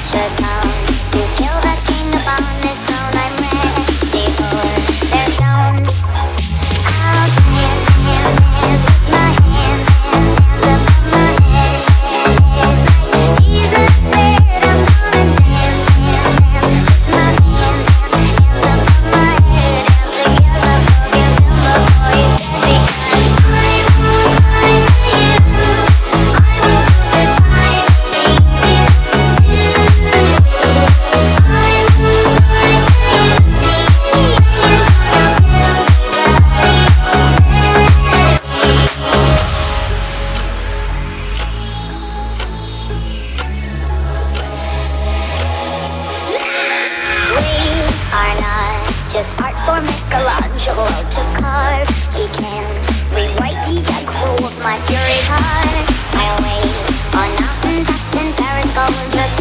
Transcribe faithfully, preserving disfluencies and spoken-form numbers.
just come to kill the king upon his throne. I'm ready for their stone. I'll dance, dance, dance with my hands, hands, hands above my head. Like Jesus said, I'm gonna dance, dance, dance with my hands, hands, hands above my head. Dance together, forgive him before he's dead. Because I won't lie to you, I will crucify things you do. I won't lie to you, see, you're gonna still be We are not just art for Michelangelo to carve. He can't rewrite the aggro of my fury heart. I'll wait on mountaintops in Paris, going to